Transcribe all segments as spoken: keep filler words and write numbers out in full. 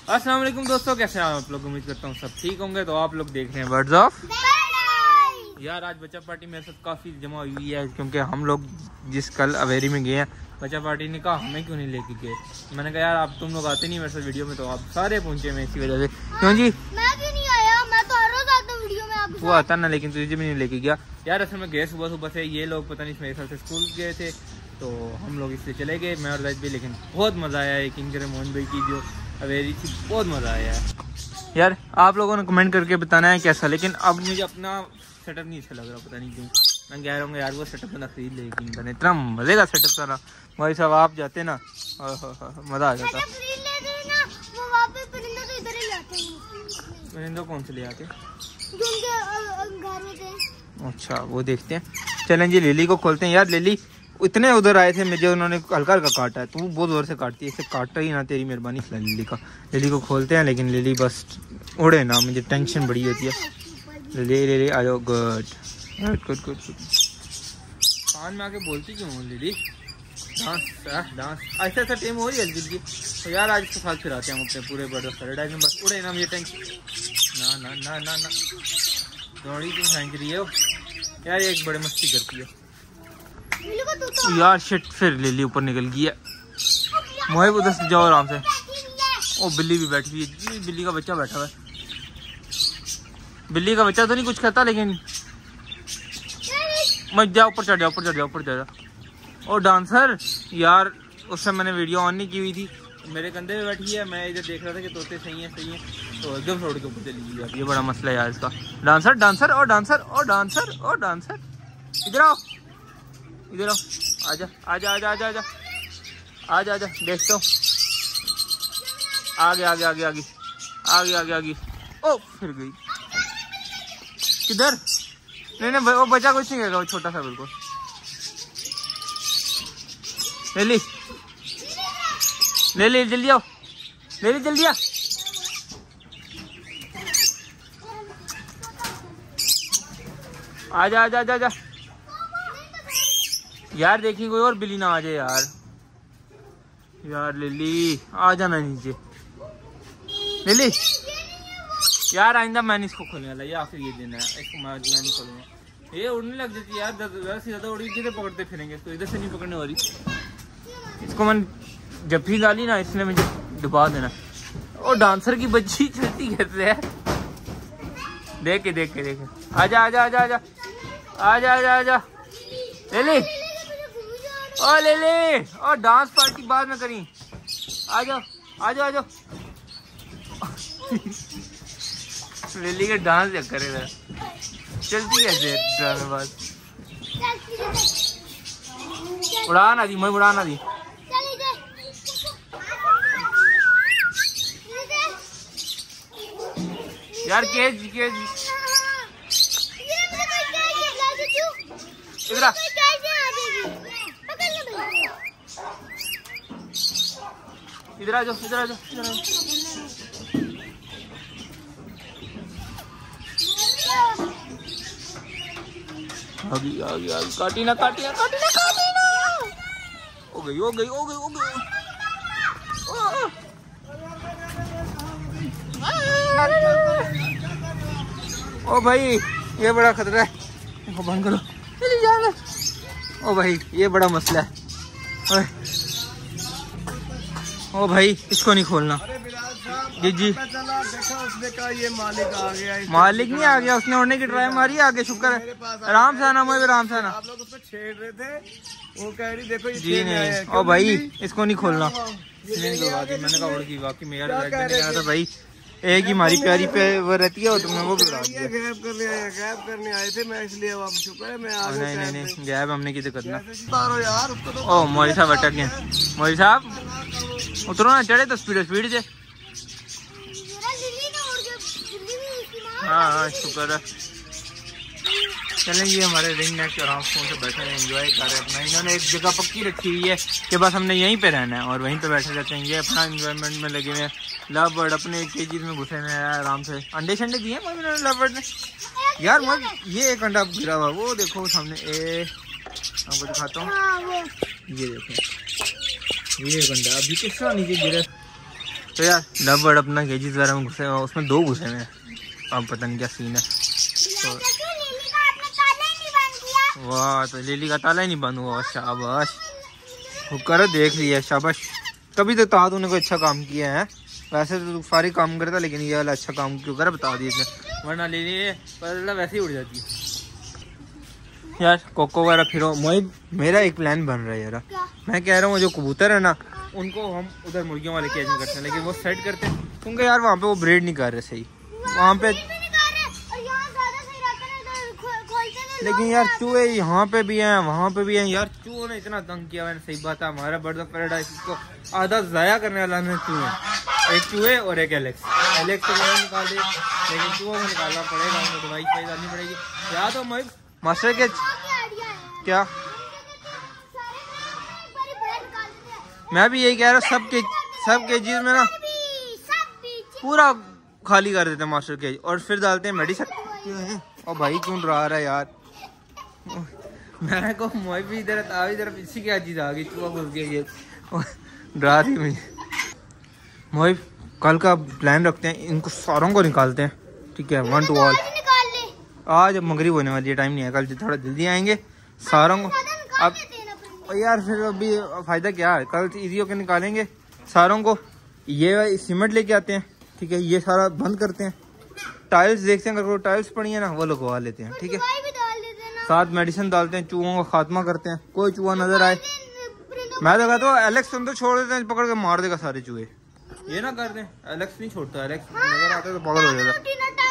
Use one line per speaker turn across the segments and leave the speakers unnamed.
अस्सलाम वालेकुम दोस्तों, कैसे हैं आप लोग? उम्मीद करता हूँ सब ठीक होंगे। तो आप लोग देख रहे हैं बर्ड्स ऑफ। यार आज बच्चा पार्टी मेरे साथ काफ़ी जमा हुई है, क्योंकि हम लोग जिस कल अवेरी में गए हैं, बच्चा पार्टी ने कहा हमें क्यों नहीं लेके गए। मैंने कहा यार आप तुम लोग आते नहीं मेरे साथ वीडियो में, तो आप सारे पहुंचे मैं इसी वजह से। क्यों जी?
मैं भी नहीं आया, मैं तो हर रोज आता हूं वीडियो में आपके साथ।
वो आता ना, लेकिन तुझे भी नहीं लेके गया यार। असल में गए सुबह सुबह से, ये लोग पता नहीं मेरे साथ से स्कूल गए थे, तो हम लोग इसलिए चले गए, मैं और राज भी। लेकिन बहुत मज़ा आया, यकीन करें मोहन भाई की जो अवेरी थी बहुत मज़ा आया है यार। आप लोगों ने कमेंट करके बताना है कैसा, लेकिन अब मुझे अपना सेटअप नहीं अच्छा लग रहा, पता नहीं क्यों। मैं कह रहा हूँ यार वो सेटअप बंदा खरीद ले, यकीन करें इतना मज़े का सेटअप था ना भाई साहब। आप जाते ना मज़ा आ जाता। परिंदों कौन से ले आते? अच्छा वो देखते हैं, चलें जी लिली को खोलते हैं। यार लिली इतने उधर आए थे मुझे, उन्होंने हल्का हल्का काटा है। तू बहुत जोर से काटती है, इसे काटा ही ना, तेरी मेहरबानी लिली का। लिली को खोलते हैं, लेकिन लिली बस उड़े ना, मुझे टेंशन बड़ी होती है। लिली लिली आ जाओ, good good good good good. कान में आके बोलती क्यों हूँ लिली? डांस डांस ऐसा ऐसा टेम हो रही है हल्की हल्की। तो यार आज इसको साथ फिराते हैं हम अपने पूरे बर्ड ऑफ पैराडाइज में, बस उड़े ना, मुझे टेंशन ना ना ना ना ना। दौड़ी क्यों फेंक रही है वो यार, एक बड़े मस्ती करती है यार। शिट, फिर लिली ऊपर निकल गई है। मोहिब उधर से जाओ आराम से। ओ बिल्ली भी बैठी हुई है, बिल्ली का बच्चा बैठा हुआ है। बिल्ली का बच्चा तो नहीं कुछ कहता, लेकिन मत जाओ, ऊपर चढ़ जाओ, ऊपर चढ़ जाओ, ऊपर चढ़ जाओ। ओ डांसर यार, उस समय मैंने वीडियो ऑन नहीं की हुई थी, मेरे कंधे पे बैठी है, मैं इधर देख रहा था कि तोते सही है सही है, तो एकदम छोड़ के ऊपर चली गई। ये बड़ा मसला है यार इसका। डांसर डांसर और डांसर और डांसर और डांसर, इधर आओ इधर आओ, आजा आजा आजा आजा आजा आजा आजा। देखता हूँ आगे आगे आगे आगे आगे आगे आगे। ओ फिर गई किधर? नहीं नहीं वो बच्चा कुछ नहीं करेगा, वो छोटा सा बिल्कुल। ले ली ले ली जल्दी आओ, ले ली जल्दी आ। आजा आजा आजा आजा यार। देखिए कोई और बिल्ली ना आ जाए यार। यार लिली आ जाना नीचे। लिली यार आइंदा मैं नहीं इसको खोलने वाला, या फिर ये देना है इसको, मैं मैं नहीं खोलूंगा। ये उड़ने लग जाती है यार, ज्यादा से ज्यादा उड़ी किधर पकड़ते फिरेंगे इसको, इधर से नहीं पकड़ने वाली इसको। मैं जब भी डाली ना, इसने मुझे डुबा देना। और डांसर की बच्ची चलती कैसे है, देख के देख के देख। आजा आजा आजा आजा आजा आजा आजा लिली। ओ ले ले, और डांस पार्टी बाद में करी। आ जाओ आ जाओ आ जाओ। लिली के डांस चेक करे जरा, चलती कैसे ड्रामेबाज। उड़ा ना दी, मैं उड़ा ना दी। यार केज केज इधर आ, इधर आ जाओ इधर आ जाओ इधर आ जाओ। आगे आगे आगे, काटी ना काटी ना काटी ना काटी ना। हो गई हो गई हो गई हो गई। ओ भाई ये बड़ा खतरा है, इसको बंद करो। ओ भाई ये बड़ा मसला है। ओ भाई इसको नहीं खोलना। जी जी
उसने कहा ये मालिक आ गया।
मालिक नहीं आ गया, उसने उड़ने की ट्राई मारी, आगे शुक्र है। आराम से आना, मुझे आराम से आना।
आप लोग उसमें छेड़ रहे थे, वो कह रही देखो ये
जी नहीं। ओ भाई इसको नहीं खोलना। मैंने कहा उड़ गई वाकई में यार, था भाई एक ही हमारी प्यारी पे वो रहती है, और तुमने वो भी
गैप करने आए गैप करने आए थे, मैं इसलिए अब शुक्र है मैं आ गया।
नहीं नहीं नहीं गैप हमने किसे करना
यार उसको तो।
ओ मौली साहब अटक गए। मौली साहब उतरो ना, चढ़े तो स्पीड स्पीड से। हाँ हाँ शुक्र है। चलें ये हमारे रिंग नेक आराम फोन से बैठे हैं, एंजॉय कर रहे हैं अपना। इन्होंने एक जगह पक्की रखी हुई है कि बस हमने यहीं पे रहना है और वहीं पे बैठे रहते हैं। ये अपना एंजॉयमेंट में लगे हुए हैं। लव बर्ड अपने केजीज में घुसे हुए हैं आराम से। अंडे शंडे दिए हैं लव बर्ड ने यार। मैं ये एक अंडा गिरा हुआ, वो देखो सामने, ए आपको दिखाता हूँ। ये देखो ये एक अंडा अभी किस तरह नीचे गिरा। तो यार लव बर्ड अपना केजीज वगैरह में घुसे हुए, उसमें दो घुसे हुए हैं, अब पता नहीं क्या सीन है। तो वाह, तो लिली का ताला ही नहीं बंद हुआ, शाबाश, करो देख लिया, शाबाश। कभी तो ता तूने कोई अच्छा काम किया है, वैसे तो तू सारे काम करता, लेकिन ये वाला अच्छा काम क्यों कर बता दिए, वरना लिली पता वैसे ही उड़ जाती है। यार कोको वगैरह फिर मोहिब, मेरा एक प्लान बन रहा है यार, मैं कह रहा हूँ जो कबूतर है ना उनको हम उधर मुर्गियों वाले केज में करते हैं, लेकिन वो सेट करते हैं क्योंकि यार वहाँ पे वो ब्रीड नहीं कर रहे सही वहाँ पे, लेकिन यार चूहे यहाँ पे भी हैं वहाँ पे भी हैं यार। चूहों ने इतना तंग किया है, सही बात है, हमारा बर्ड ऑफ पैराडाइज को आधा ज़ाया करने वाला है चूहे, एक चूहे और एक एलेक्स। एलेक्स को निकाल दे, लेकिन चूहों को निकालना पड़ेगा, उनको दवाई सही डालनी पड़ेगी। या तो मोहिब मास्टर के क्या, मैं भी यही कह रहा हूँ, सब के सब केजीज में ना पूरा खाली कर देते हैं मास्टर केज और फिर डालते हैं मेडिसिन। और भाई क्यों डरा रहा है यार, मैं को मोहिब भी इधर इधर इसी की चीज आ गई, चूहा घुस गया, ये डरा थी मुझे। मोहिब कल का प्लान रखते हैं, इनको सारों को निकालते हैं, ठीक है, वन टू ऑल। आज मगरिब होने वाली है, टाइम नहीं है, कल थोड़ा जल्दी आएंगे सारों को। अब यार फिर अभी फायदा क्या है, कल इजी होकर निकालेंगे सारों को। ये सीमेंट लेके आते हैं, ठीक है, ये सारा बंद करते हैं, टाइल्स देखते हैं अगर कोई टाइल्स पड़ी है ना वो लगवा लेते हैं, ठीक है, साथ मेडिसिन डालते हैं, चूहों का खात्मा करते हैं। कोई चूहा नजर आए, मैं तो कहता हूँ एलेक्स तो छोड़ देते हैं, पकड़ के मार देगा सारे चूहे, ये ना कर दें। एलेक्स नहीं छोड़ता, एलेक्स नजर आता तो पागल हो जाता।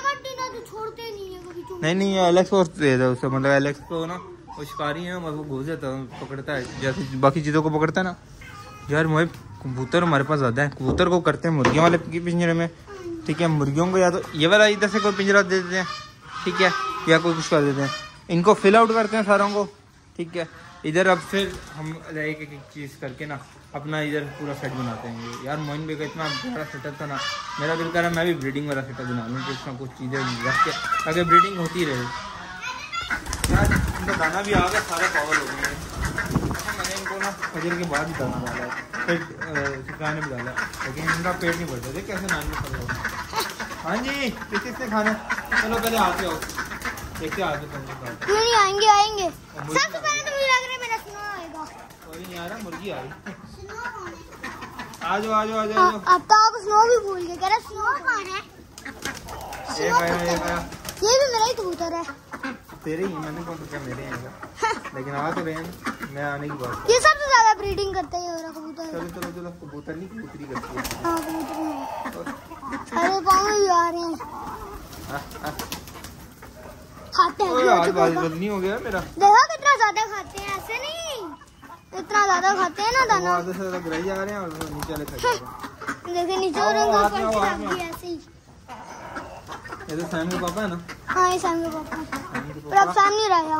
नहीं नहीं एलेक्स को दे दो उससे, मतलब एलेक्स को ना वो शिकारी है, वो घुस जाता है, पकड़ता है जैसे बाकी चीज़ों को पकड़ता है ना। यार मोहिब कबूतर हमारे पास ज़्यादा है, कबूतर को करते हैं मुर्गियों वाले की पिंजरे में, ठीक है, मुर्गियों को या तो ये वाला इधर से कोई पिंजरा दे देते हैं, ठीक है, या कोई कुछ कर देते हैं, इनको फिल आउट करते हैं सारों को, ठीक है। इधर अब फिर हम एक एक चीज़ करके ना अपना इधर पूरा सेट बनाते हैं। यार मोइन भाई का इतना बड़ा सेटअप था ना, मेरा दिल कर रहा है मैं भी ब्रीडिंग वाला सेटअप बना लूँ, कुछ ना कुछ चीज़ें रख के ताकि ब्रीडिंग होती रहे। यार इनका दाना भी आ गया, सारे पावर हो गए हैं, मैंने इनको ना फजर के बाद ही दाना डाला है, फिर सिखाने भी डाला, लेकिन इनका पेट नहीं भरता, देख कैसे नानी में खड़े हो। हाँ जी किस किसने खाना, चलो पहले आते हो देखते आते
क्यों नहीं आएंगे आएंगे सबसे पहले तो मुझे लग रहा है मेरा स्नो आएगा,
कोई नहीं आ रहा, मुर्गी आई, आ जाओ आ जाओ आ जाओ।
अब तो आप स्नो भी भूल गए, कह रहा स्नो कौन है,
एक आया एक आया,
ये भी मेरा ही कबूतर है,
तेरे ही, मैंने कौन सा क्या मेरे हैं, लेकिन आ तो रहे हैं, मैं आने की बात।
ये सबसे ज्यादा ब्रीडिंग करता है मेरा कबूतर।
चलो चलो चलो, कबूतर नहीं कबूतरी करती है।
हाँ कबूतर, अरे पाँव में भी आ रहे हैं, खाते हैं,
आज बदनी हो गया मेरा,
देखो कितना ज्यादा खाते हैं, ऐसे नहीं इतना ज्यादा खाते हैं ना दाना,
आधे से ज्यादा गिराई जा रहे हैं और नीचे वाले खा जा रहे हैं।
देखिए नीचे और ऊपर से रख दिया ऐसे ही।
ये तो सैम के पापा है ना?
हाँ ये सैम के पापा, पर अब सैम नहीं रहा।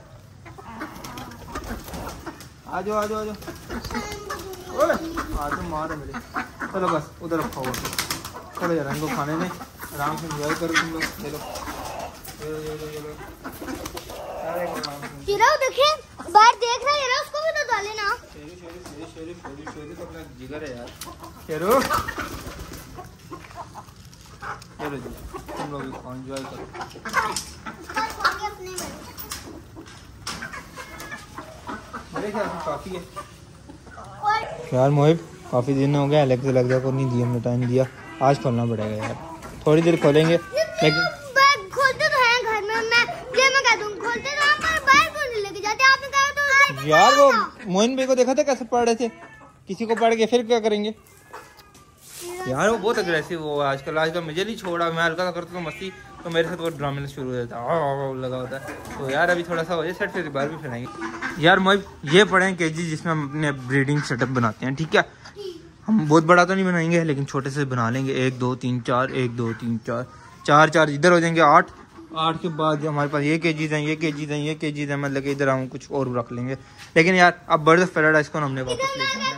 आ जाओ आ जाओ आ जाओ, ओए आ तो मार मेरे, चलो बस उधर रखा हुआ, चलो यार इनको खाने में आराम से एंजॉय करो तुम लोग, चलो
हीरो देखिए बाहर देख रहा है, हीरो उसको भी तो डाले ना,
शेरू शेरू शेरू शेरू शेरू शेरू तो अपना जिगर है यार, शेरू चलो जी तुम लोग एंजॉय करो। मेरे ख्याल से काफी है यार मोहिब, काफी दिन हो गया एलेक्स लग जाए को नहीं दिया, हमने टाइम दिया, आज खोलना पड़ेगा यार, थोड़ी देर खोलेंगे लेकिन
खोलते तो हैं घर में, मैं ये मैं कह दूं खोलते तो हम पर बाहर क्यों नहीं लेके जाते, आपने कहा तो
यार वो मोइन भाई को देखा था कैसे पढ़ रहे थे, किसी को पढ़ के फिर क्या करेंगे यार, वो बहुत अग्रेसिव हो आजकल, आजकल मुझे नहीं छोड़ा, मैं हल्का सा करता हूँ मस्ती तो मेरे साथ वो ड्रामे शुरू हो जाता है, लगा होता है, तो यार अभी थोड़ा सा हो जाए सेट, फिर बार भी फिराएंगे। यार मोहिब ये पढ़े हैं केजी जिसमें हम अपने ब्रीडिंग सेटअप बनाते हैं, ठीक है, हम बहुत बड़ा तो नहीं बनाएंगे लेकिन छोटे से बना लेंगे, एक दो तीन चार, एक दो तीन चार, चार चार इधर हो जाएंगे आठ, आठ के बाद जो हमारे पास ये केजीज हैं ये केजीज हैं ये केजीज हैं, मतलब इधर हम कुछ और रख लेंगे, लेकिन यार अब बर्ड ऑफ पैराडाइज को हमने वापस ले जाना है।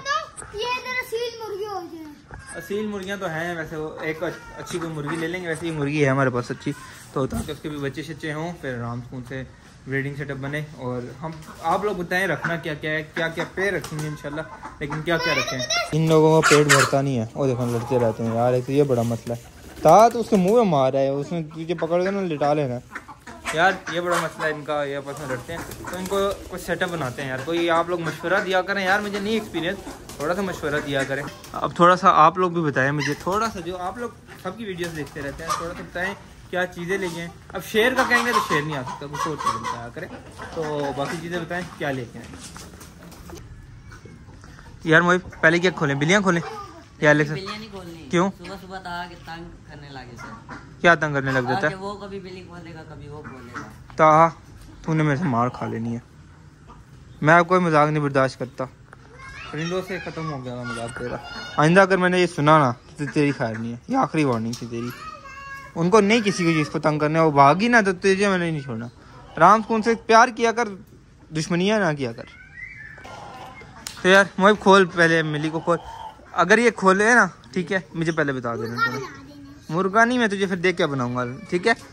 असील मुर्गियाँ तो हैं वैसे, वो एक अच्छी कोई मुर्गी ले लेंगे, वैसे ही मुर्गी है हमारे पास अच्छी, तो ताकि उसके भी बच्चे शच्चे हों, फिर आराम सुकून से ब्रीडिंग सेटअप बने। और हम आप लोग बताएं रखना क्या क्या है, क्या क्या पेड़ रखेंगे इंशाल्लाह, लेकिन क्या क्या रखें। इन लोगों का पेट भरता नहीं है, वो देखो लड़ते रहते हैं यार, तो ये बड़ा मसला है। ता तो उसके मुँह में मार रहा है, उसने तुझे पकड़ के ना लिटा लेना यार, ये बड़ा मसला है इनका, ये आपस में लड़ते हैं। तो इनको कुछ सेटअप बनाते हैं यार, कोई आप लोग मशवरा दिया करें यार, मुझे नहीं एक्सपीरियंस, थोड़ा सा मशवरा दिया करें। अब थोड़ा सा आप लोग भी बताएं मुझे, थोड़ा सा जो आप लोग सबकी वीडियोस देखते रहते हैं, थोड़ा सा बताएं क्या चीज़ें लेके आएँ। अब शेर का कहेंगे तो शेर नहीं आ सकता, कुछ और चीज़ें बताया करें। तो बाकी चीज़ें बताएं क्या लेके आएँ। यार मोहिब पहले क्या खोलें, बिल्लियाँ खोलें या लेकर? क्यों?
सुबह सुबह तो आके तंग करने लगे सर।
क्या तंग करने लग जाता है?
वो कभी बिल्ली खोलेगा, कभी वो खोलेगा।
ता तूने मेरे से मार खा लेनी है, मैं कोई मजाक नहीं बर्दाश्त करता। परिंदों से ख़त्म हो गया मजाक तेरा। आइंदा अगर मैंने ये सुना ना तो तेरी खैर नहीं है, ये आखिरी वार्निंग थी तेरी। उनको नहीं किसी को चीज़ को तंग करना, वो भागी ना तो तुझे मैंने नहीं छोड़ना। राम को उनसे प्यार किया कर, दुश्मनियाँ ना किया कर। तो यार मोहिब खोल पहले, मिली को खोल। अगर ये खोले ना ठीक है, मुझे पहले बता देना तुम्हें। मुर्गा नहीं, मैं तुझे फिर देख क्या बनाऊंगा, ठीक है?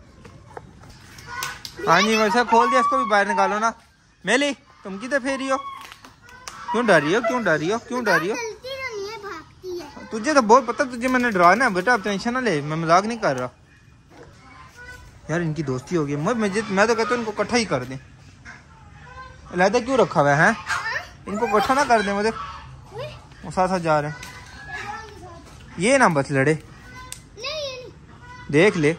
हाँ जी वैसे खोल दिया, इसको भी बाहर निकालो ना। मेली तुम किधर फेरी हो, क्यों डरी हो, क्यों डरी हो, क्यों डरी हो? तुझे तो बहुत पता, तुझे मैंने डराना है बेटा, अब टेंशन ना ले, मैं मजाक नहीं कर रहा यार। इनकी दोस्ती होगी, मैं मैं तो कहता हूँ इनको इकट्ठा ही कर दें। अलहदा क्यों रखा हुआ है, इनको इकट्ठा ना कर दें। मुझे वो साथ साथ जा रहे हैं, ये ना बस लड़े, देख ले।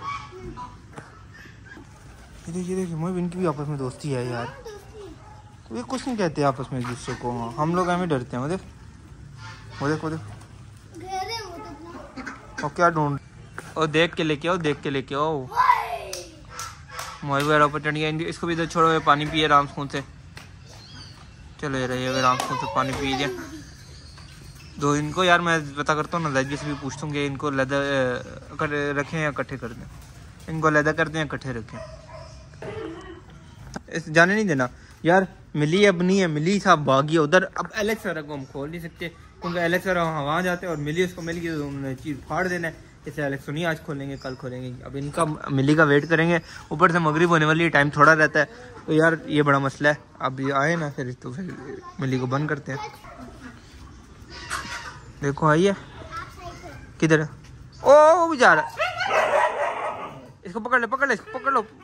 ये देखिए देखिए मोहिब, इनकी भी आपस में दोस्ती है यार, ये कुछ नहीं कहते आपस में एक दूसरे को। हाँ हम लोग हमें डरते हैं। वो देख वो देख वो देख और क्या ढूंढ, और देख के लेके आओ, देख के लेके आओ। मोहिब वगैरह ऊपर चढ़ गया, इसको भी इधर छोड़ो, ये पानी पिए राम सुकून से। चलो ये रही राम सुकून से पानी पीजिए दो इनको। यार मैं पता करता हूँ ना, लहजे से भी पूछता हूँ कि इनको लहदा रखें या इकट्ठे कर दें, इनको लहदा कर दें या इकट्ठे रखें। इस जाने नहीं देना यार। मिली अब नहीं है, मिली साहब भागी उधर। अब एलेक्स वाला को हम खोल नहीं सकते क्योंकि एलेक्स वाला वहाँ जाते हैं और मिली उसको मिल गई तो उन्होंने चीज़ फाड़ देना है। इसे एलेक्स नहीं आज खोलेंगे, कल खोलेंगे। अब इनका मिली का वेट करेंगे, ऊपर से मगरिब होने वाली, टाइम थोड़ा रहता है। तो यार ये बड़ा मसला है। अब ये आए ना फिर तो फिर मिली को बंद करते हैं। देखो आई है, किधर है? ओ वो भी जा रहा है, इसको पकड़ ले, पकड़ ले, इसको पकड़ लो।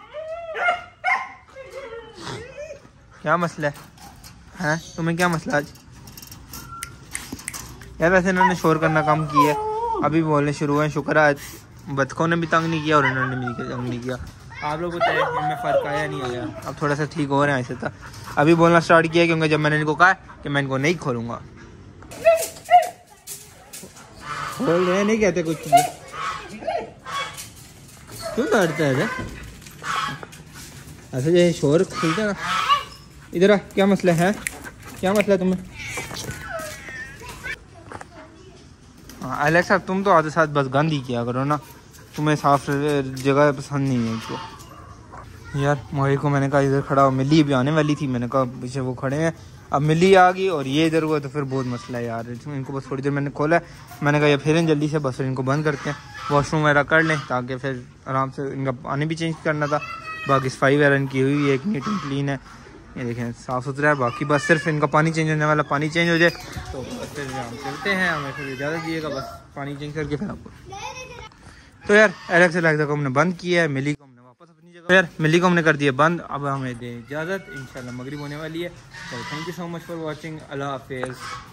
क्या मसला है हैं, तुम्हें क्या मसला आज? यार वैसे इन्होंने शोर करना काम किया है, अभी बोलने शुरू हुए। शुक्र है आज बतखों ने भी तंग नहीं किया और इन्होंने भी तंग नहीं किया। आप लोग बताएं इनमें फ़र्क आया नहीं आया? अब थोड़ा सा ठीक हो रहे हैं ऐसे था। अभी बोलना स्टार्ट किया क्योंकि जब मैंने इनको कहा कि मैं इनको नहीं खोलूँगा। खोल रहे नहीं कहते कुछ, क्यों डरता है ऐसे जैसे शोर खुलता ना। इधर आ, क्या मसला है, क्या मसला है तुम्हें? हाँ एलेक्सा तुम तो आते साथ बस गंद ही किया करो ना, तुम्हें साफ जगह पसंद नहीं है इसको। यार मोहित को मैंने कहा इधर खड़ा हो, मिली भी आने वाली थी, मैंने कहा पीछे वो खड़े हैं। अब मिली आ गई और ये इधर हुआ तो फिर बहुत मसला है यार। इनको बस थोड़ी देर मैंने खोला है, मैंने कहा ये फिर जल्दी से बस इनको बंद करते हैं, वॉशरूम वगैरह कर लें ताकि फिर आराम से। इनका पानी भी चेंज करना था, बाकी सफाई वगैरह इनकी हुई है, एक नीट एंड क्लीन है, ये देखें साफ़ सुथरा है। बाकी बस सिर्फ इनका पानी चेंज होने वाला, पानी चेंज हो जाए तो बस फिर हम चलते हैं। हमें फिर इजाज़त दिएगा बस पानी चेंज करके फिर आपको। तो यार एलेक्स एलेक्सा को हमने बंद किया है, मिली को हमने वापस अपनी जगह, तो यार मिली को हमने कर दिया बंद। अब हमें दे इजाज़त, इंशाल्लाह मगरिब होने वाली है। तो thank you so much for watching, अल्लाह हाफिज़।